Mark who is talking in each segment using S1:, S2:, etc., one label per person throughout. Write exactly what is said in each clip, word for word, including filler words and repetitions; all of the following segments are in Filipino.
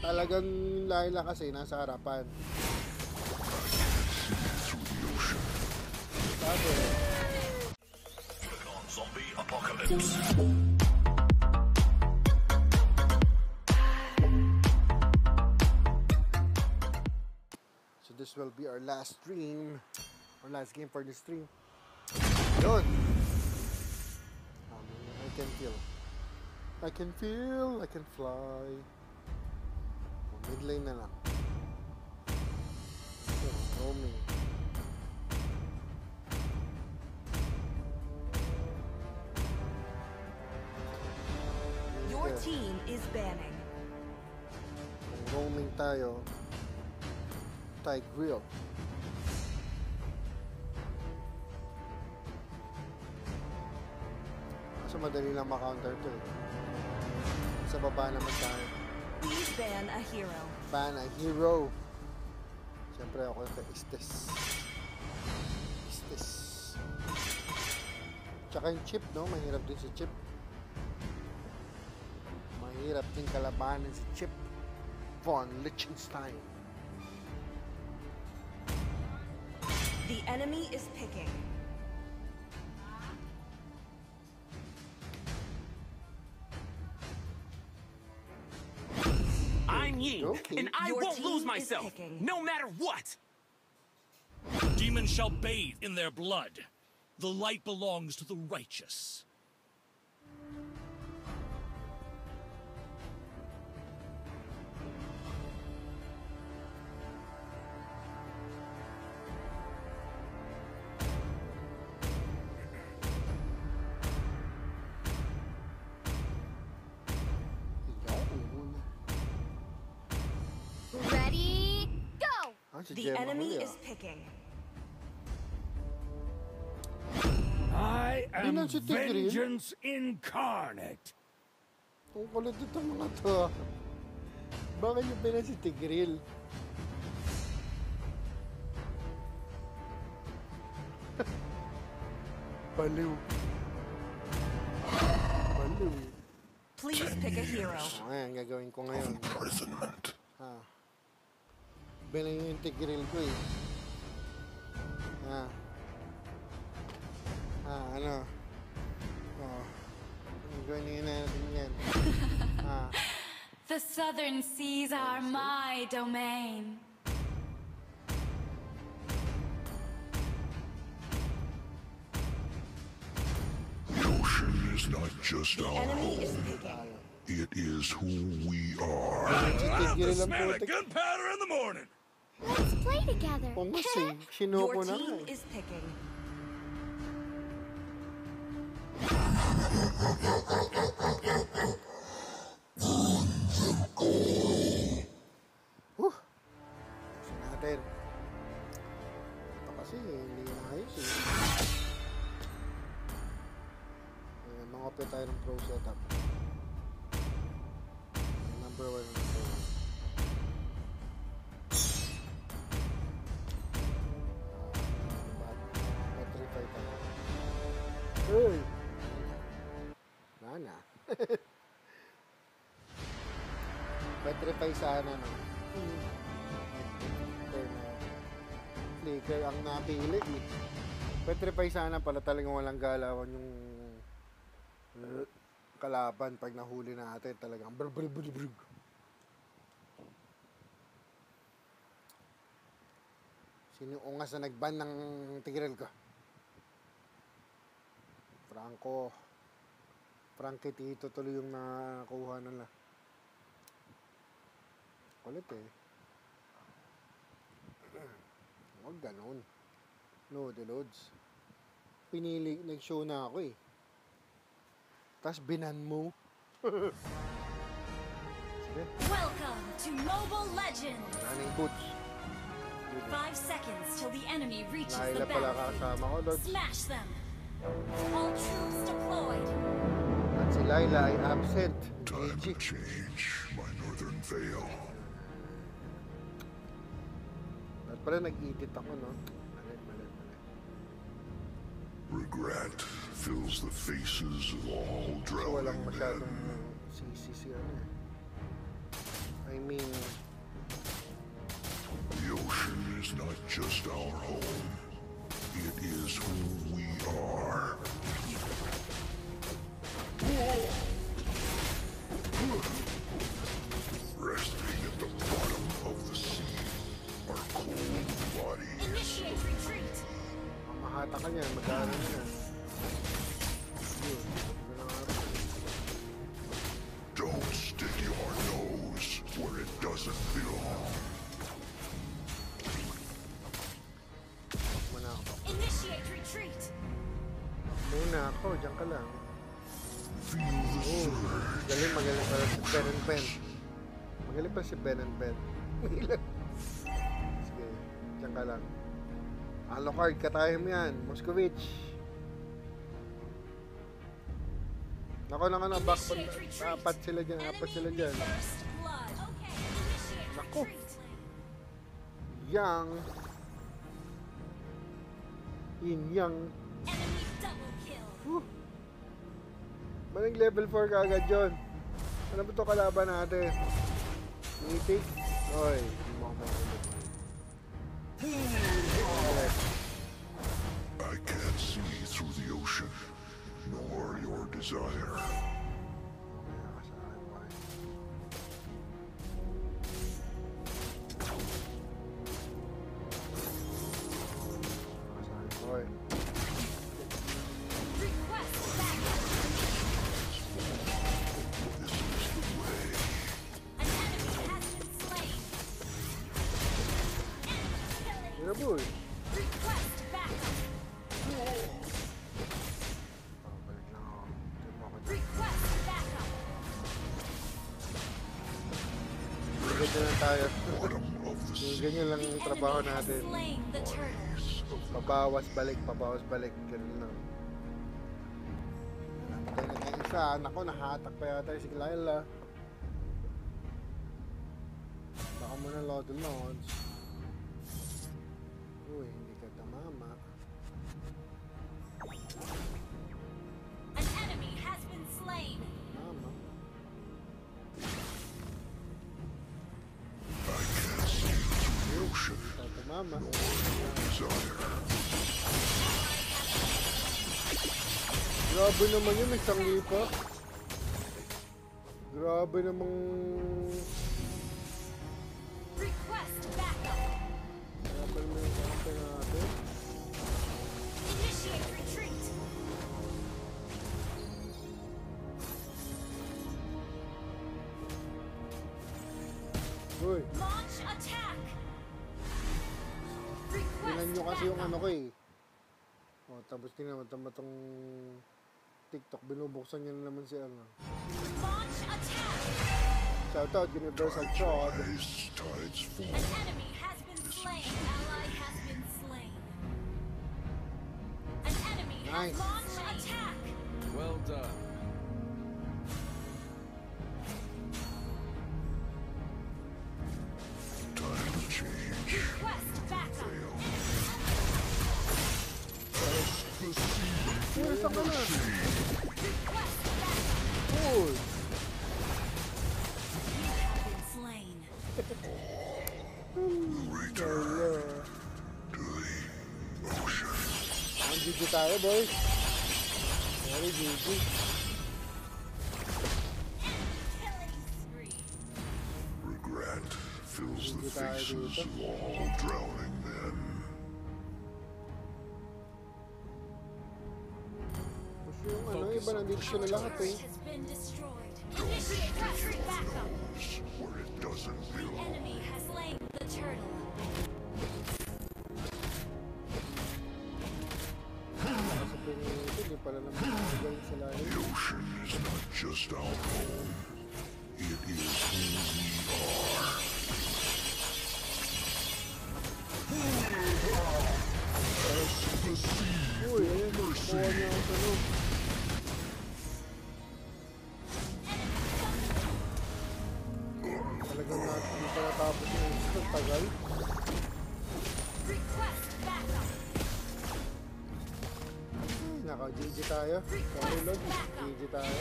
S1: Talagang Layla kasi nasa harapan. Sabi.
S2: Zombie apocalypse.
S1: So this will be our last stream. Our last game for the stream. Yun. Um, I can feel. I can feel. I can fly. Mid lane na lang. So, roaming.
S3: Your team is banning.
S1: Kung roaming tayo, Thai grill. Kasi madali lang ma-counter to eh. Sa baba naman tayo.
S3: Please ban a hero.
S1: Ban a hero. Siyempre ako ka Istes. Istes. Tsaka yung chip, no? Mahirap din si chip. Mahirap din kalabanan si Chip von Liechtenstein.
S3: The enemy is picking.
S4: I'm Yi,
S1: Okay.
S4: and I
S3: Your
S4: won't
S3: team
S4: lose
S3: is
S4: myself,
S3: picking.
S4: no matter what!
S2: Demons shall bathe in their blood. The light belongs to the righteous.
S5: Ready, go!
S1: Ah, si
S3: The
S1: Gemma
S3: enemy
S1: huli,
S3: is
S1: ah.
S3: picking.
S6: I am
S1: Yun ang si Tigreal.
S6: vengeance incarnate.
S1: Ang kulit ito mga to. Bakit yung pina si Tigreal? Baliw. Baliw.
S3: Please pick a hero.
S1: O, ayan, gagawin ko ngayon.
S2: Imprisonment.
S1: Ha. Baliw yung Tigreal ko eh. Ha. Ha, ano? Oh. Gawin natin yan. Ha.
S5: The southern seas are my domain.
S2: The ocean is not just
S3: The
S2: our
S3: enemy is
S2: home.
S3: picking.
S2: It is who we are.
S1: Si Tigreal ang putik.
S2: gunpowder in the morning.
S5: Let's play together.
S1: Pumas eh.
S3: Your
S1: Sinuko na nga
S3: team
S1: eh.
S3: is picking.
S1: Huh. Kasi natin. Ito kasi hindi na ayos eh. Ayan, mga tayo ng pro setup. Number one ang pro. Battery fight tayo. Hey! Nana. Petrify sana, no? Flicker na. Flicker ang napili, eh. Petrify sana pala talagang walang galawan yung uh, kalaban pag nahuli natin. Talagang brr brr brr brr. Sino yung ungas na nagban ng Tigreal ko? Franco. Frankie Tito tuloy yung nakakuha nila. Kulit eh. Huwag ganun. Load the loads. Pinili, nag-show na ako eh. Tapos binan mo. Sige.
S5: Welcome to Mobile Legends.
S1: Running boots.
S5: Five seconds till the enemy reaches
S1: Layla
S5: the
S1: pala
S5: battlefield.
S1: kasama ko, Lods.
S5: Smash them. All troops deployed.
S1: At si Layla ay absent.
S2: Time
S1: G
S2: to
S1: G.
S2: change my northern veil.
S1: At pala nag-edit ako, no? Mali, mali, mali.
S2: Regret fills the faces of all
S1: So walang
S2: drowning
S1: masyadong
S2: men.
S1: sisi si ano eh. I mean,
S4: just our home. It is who we are. Resting at the bottom of the sea are cold bodies.
S5: Initiate retreat.
S1: Ang mahata ka niyan, mag-aaral na yan. Yun, sabi na nga rin.
S4: Don't stick your nose where it doesn't belong.
S1: Muna ako.
S5: Initiate retreat.
S1: Muna ako, dyan ka lang.
S4: Feel the
S1: Oh,
S4: surge.
S1: galing, magaling pala si Ben and Ben. Magaling pa si Ben and Ben. Sige, dyan ka lang. Alucard, katayin mo yan. Moscovich. Nako na na, back pa. Apat sila dyan, apat sila dyan.
S5: First blood. Okay. Initiate
S1: Nako.
S5: retreat.
S1: Yang. Yin yang.
S5: Enemy double kill.
S1: Whew. Maling level four ka agad yun. Ano ba ito kalaban natin? Mythic? Oy, hindi mo ako makulit.
S4: I can't see through the ocean, nor your desire.
S1: Kaya ka sa akin, boy. Kaya ka sa akin, boy.
S5: Request backup.
S4: This is the way.
S5: An enemy has been slain. Enemy killing.
S1: Mira, boy.
S5: Request backup.
S1: Oh, balik lang ako. Tignan mo ako dyan.
S5: Request backup.
S1: Ganyan lang tayo.
S4: Bottom of the
S1: Yung
S4: sea.
S1: ganyan lang
S5: The
S1: yung trabaho
S5: enemy has
S1: natin.
S5: slain the turtle.
S1: Pabawas balik, pabawas balik. Ganun lang. Napatay na tayo isa. Naku, nahatak pa yata si Lila. Baka mo na load launch. Uy, hindi ka tamama.
S5: An enemy has been slain.
S1: Tama.
S4: I can't see through the ocean,
S1: Hindi ka tamama.
S4: desire.
S1: Grabe naman yun, may sangli pa. Grabe namang...
S5: Request backup.
S1: Grabe naman yung kampi natin.
S5: Initiate retreat.
S1: Uy,
S5: Launch attack.
S1: tingnan
S5: Request
S1: nyo kasi yung
S5: backup.
S1: ano ko eh. O, tapos tingnan mo, tama tong TikTok, binubuksan nyo na naman si ano.
S5: Launch attack.
S1: Shoutout, Universal Chod.
S4: Rise tides
S5: An
S4: fall.
S5: enemy has been slain. Ally has been slain. An enemy
S1: Nice.
S5: has launched attack.
S6: Well done.
S4: Time to change.
S5: Request backup.
S1: Uy, saan ka na?
S5: Request backup.
S1: Uy!
S5: You have been slain.
S4: Return
S1: Hello.
S4: to the ocean.
S1: Ang G G tayo, boys. Very G G.
S5: Killing spree.
S4: Regret fills the
S1: Hindi tayo
S4: faces
S1: dito.
S4: of all drowning men.
S1: Tapos yung ano, iba nandito sila lahat eh.
S5: Turret has been destroyed. Initiate retreat backup.
S4: Where it doesn't belong.
S5: Enemy has slain the turtle.
S1: Kasi pinito, hindi pala naman magaling sa lalim.
S4: The ocean is not just our home. It is who we are. As the sea
S1: Uy, ayun, kuha niya ako sa loob. Talagang natin hindi pa natapos yung isang tagal.
S5: Request backup.
S1: Naka-G G tayo. Sorry, Lord. G G tayo.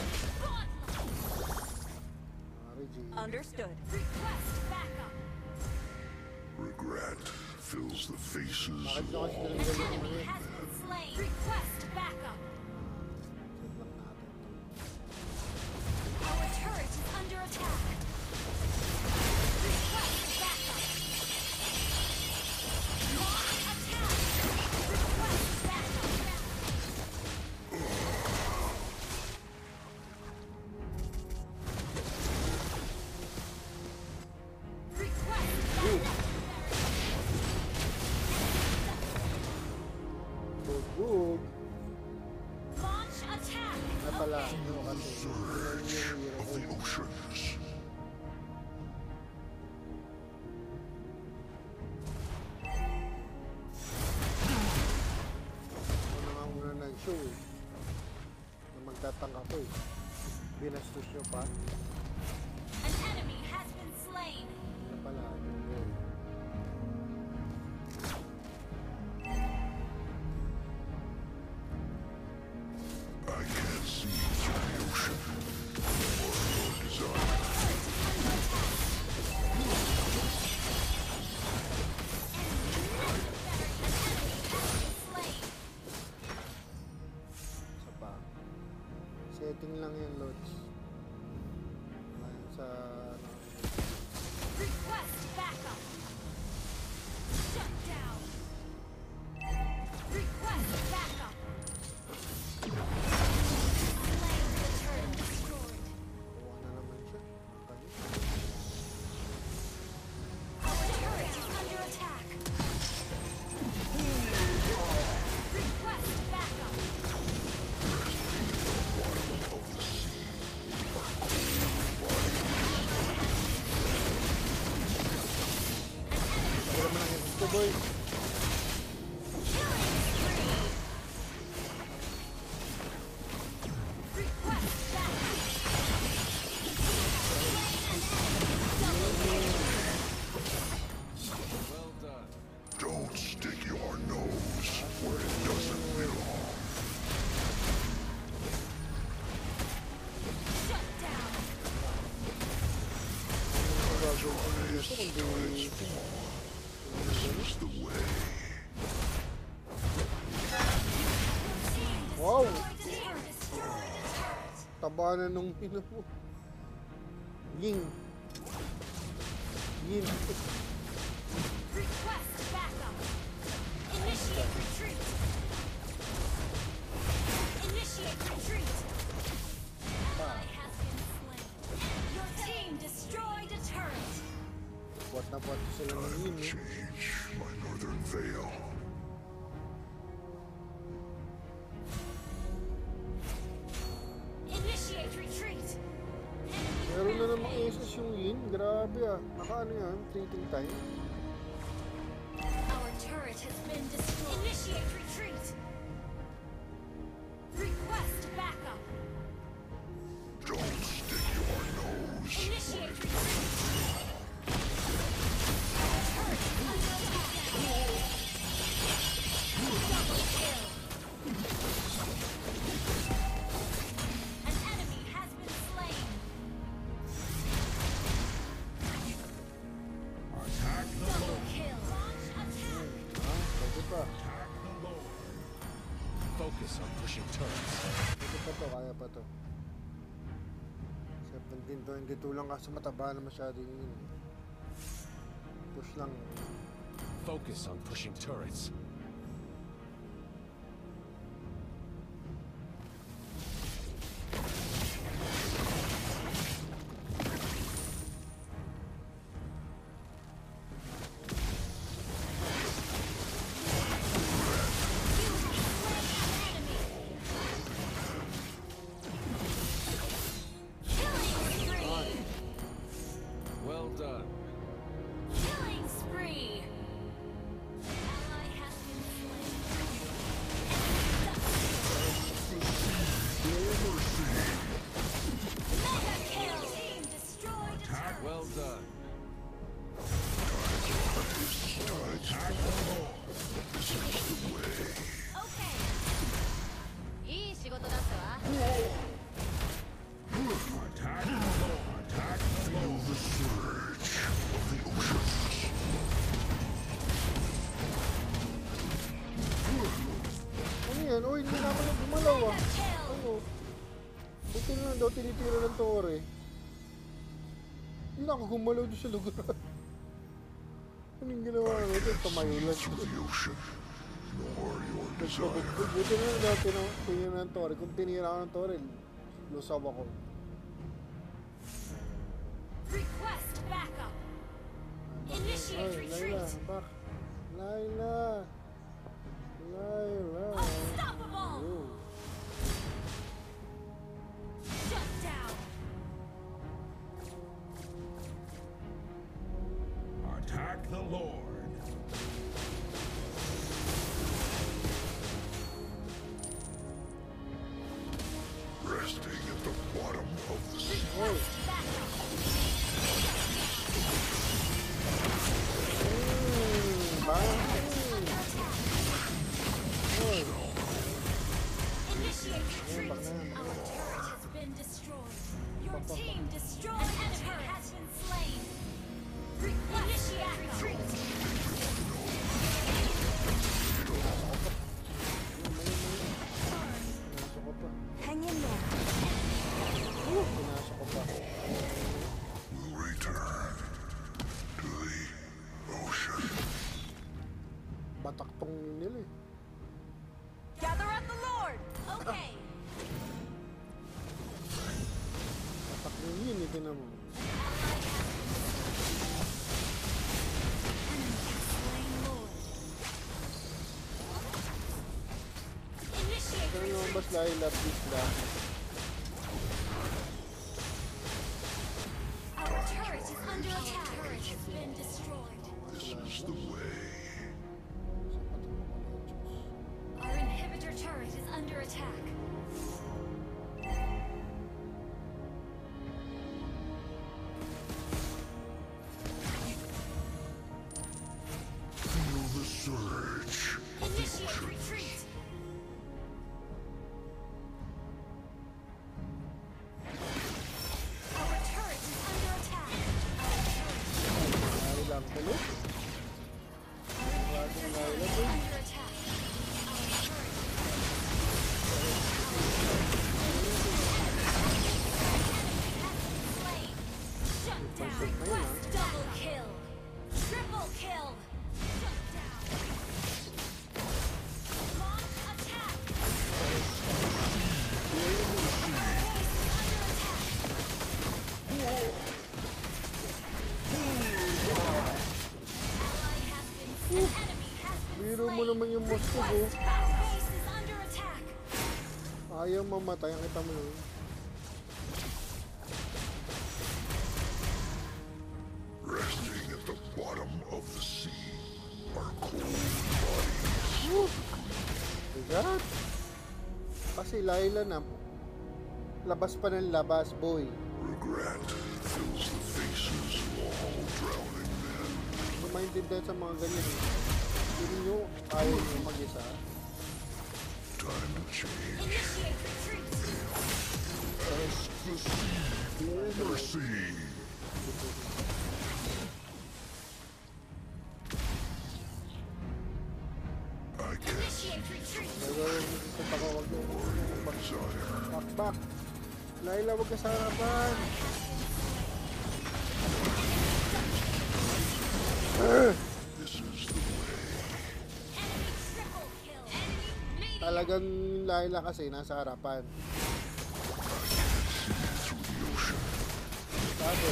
S1: Sorry, G G.
S3: Understood.
S5: Request backup.
S4: Regret fills the faces
S1: Bakit
S4: of
S1: nyo kasi
S4: all.
S5: An enemy has been slain. Request backup.
S1: Set lang natin to.
S5: Our turret is under attack. Request backup. Launch attack. Request backup. Request backup.
S1: Bug, bug.
S5: Launch attack.
S1: Ay pala,
S5: Okay.
S1: ano kasi, yun yung hero
S4: Of
S1: ko.
S4: the oceans.
S1: Ano nga muna nag-show eh. Na magtatangka ko eh. Binastos nyo pa.
S5: An enemy has been slain.
S1: Ano pala, yun.
S4: I can't see through the ocean. Or desire.
S1: Isa pa. Setting lang yan, Lods. Ayan sa, ano,
S5: Request backup. Shut down. Request backup. Slain the turret destroyed.
S1: kuha na naman siya. Okay.
S5: Our turret is under attack. Request backup.
S1: Ako naman ang ito, boy.
S5: Killing spree. Request backup.
S4: Don't stick your nose where it doesn't belong.
S5: Shut down.
S1: Ano yung gagawin ko dito kundi
S4: This is the way.
S1: wow!
S5: Team destroyed a turret.
S1: Taba na nung ino mo. Ying. Ying.
S5: Request backup. Initiate retreat. Initiate retreat. Ally has been slain. Your team destroyed a turret.
S1: Buat na buat sila ng Ying. eh.
S4: Change my northern veil.
S5: Initiate retreat. Enemy
S1: Meron na
S5: rampage.
S1: namang aces yung Yin. Grabe ah. Naka ano yan? Treating time.
S5: Our turret has been destroyed. Initiate retreat. Request backup.
S4: Don't stick your nose.
S5: Initiate retreat. Turret under attack. Double kill. An enemy has been slain.
S6: Attack the
S5: Double kill. Launch attack.
S1: Ha? Pwede pa.
S2: Focus on pushing turrets.
S1: Pwede pa to. Kaya pa to. seventeen twenty-two lang kasi mataba na masyado yung Yin. Push lang.
S2: Focus on pushing turrets. Well done.
S5: Killing spree. Ally has been slain. Mega kill. Team destroyed a turret.
S2: Well done.
S5: Okay. いい仕事だったわ。
S6: Attack the Lord. Attack the Lord.
S4: The surge of the oceans.
S1: tinitira ng tore. Hindi na ako gumalaw doon sa lugar. Anong ginawa ko? Ito, tumayo lang.
S4: To the ocean, nor your desire.
S1: Buti na lang tinira tinira ng tore. Kung tinira ko ng tore, lusaw ako.
S5: Request backup. Initiate
S1: Ay, Layla,
S5: retreat.
S1: back. Layla. Layla.
S5: Unstoppable.
S1: Oh.
S5: Shut down.
S6: Attack the Lord.
S4: Resting at the bottom of the sea.
S5: Request backup.
S1: Hmm, bang.
S5: Under attack.
S1: Oy.
S5: Initiate retreat.
S1: bak na yan.
S5: Our turret has been destroyed. Your team destroyed. An enemy has been slain. Initiate retreat.
S1: Pinasok ko pa.
S3: Hang in there.
S1: Uh, pinasok ko pa.
S4: Will return to the ocean.
S1: Batak tong nila eh.
S3: Gather at the Lord!
S5: Okay.
S1: Batak nyo yun eh, tinan mo.
S5: Enemy has slain Lord. Initiate
S1: Pero yung
S5: retreat.
S1: mas Layla, please lang.
S5: Our turret is under attack. Turret has been destroyed.
S4: This is the way.
S5: Our inhibitor turret is under attack.
S4: Feel the surge.
S5: Initiate retreat. Our turret is under attack.
S1: Lalo lang tuloy.
S5: Our inhibitor turret is under attack. Slain. Shut down. Request double kill. Triple kill. Shut down. Launch attack. Our base is under attack. Ally has been. An enemy has been
S1: Biro mo
S5: slain.
S1: naman yung Moscow, oh.
S5: Request our base is under attack.
S1: Ayaw mamatay, ang kita mo yun.
S4: Resting at the bottom of the sea. Our cold bodies.
S1: Bigat. Kasi Layla na. Labas pa ng labas, boy.
S4: Regret fills the faces of all drowning men.
S1: Hindi maintindihan sa mga ganyan. eh. Hindi nyo, ayaw nyo mag-isa.
S4: Time to change.
S5: Initiate retreat.
S4: Ask the sea for mercy. I can't
S5: Initiate retreat.
S1: Nagawin mo sa pakawag nyo.
S4: desire.
S1: Back, back. Layla, wag ka sa harapan.
S4: This is the way.
S5: Enemy triple kill. Enemy medium.
S1: Talagang Layla kasi nasa harapan.
S4: Through the ocean.
S1: Sabi,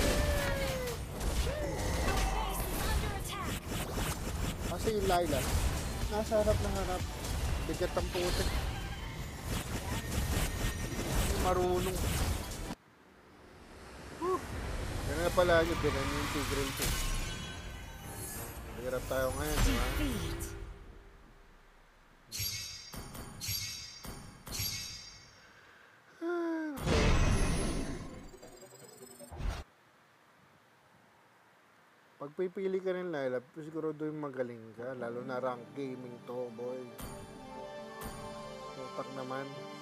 S5: Base is under attack.
S1: kasi yung Layla, nasa harap na harap. Bigat ang putik. Hindi marunong. Whew. Yan na pala yung binan yung Tigreal to. Nagharap tayo ngayon, di ba?
S3: Defeat.
S1: Pag pipili ka ng Layla, siguro doon magaling ka. Lalo na rank gaming to, boy. Utak naman.